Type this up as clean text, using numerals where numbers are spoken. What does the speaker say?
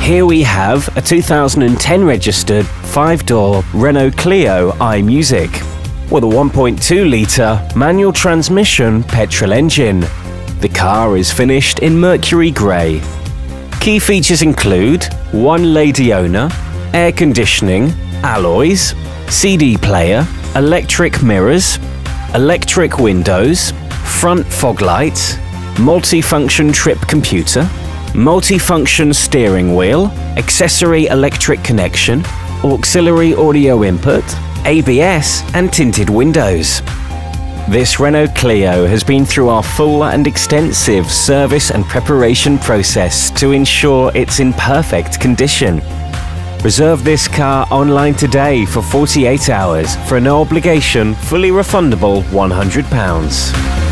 Here we have a 2010 registered 5-door Renault Clio iMusic with a 1.2-litre manual transmission petrol engine. The car is finished in Mercury Grey. Key features include 1 lady owner, air conditioning, alloys, CD player, electric mirrors, electric windows, front fog lights, multi-function trip computer, multi-function steering wheel, accessory electric connection, auxiliary audio input, ABS and tinted windows. This Renault Clio has been through our full and extensive service and preparation process to ensure it's in perfect condition. Reserve this car online today for 48 hours for an no obligation, fully refundable £100.